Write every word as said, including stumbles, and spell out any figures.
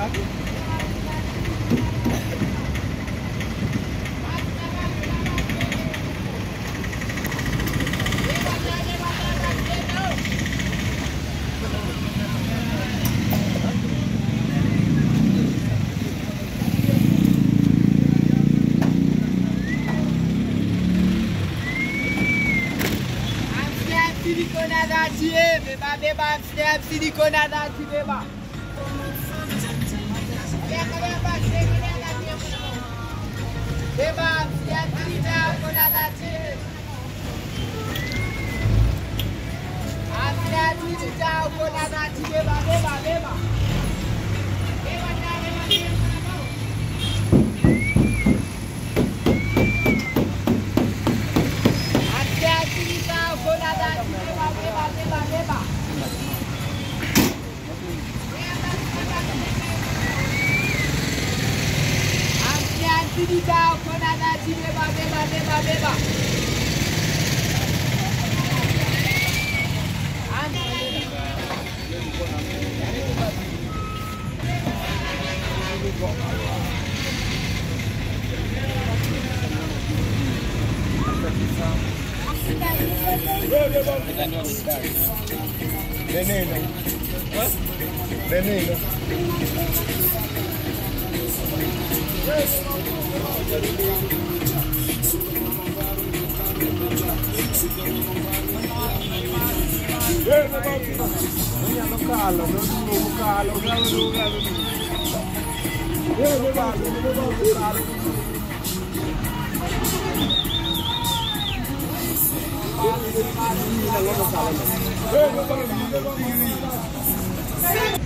Beba, beba, snap, silicona dati, beba. Beba, snap, silicona dati. Snap, silicona dati, beba, beba, beba. Snap, silicona dati, beba, beba, beba, beba. Sini tahu kau nak ngaji beba beba beba beba. Veneno. Veneno. No calo, no calo, no calo.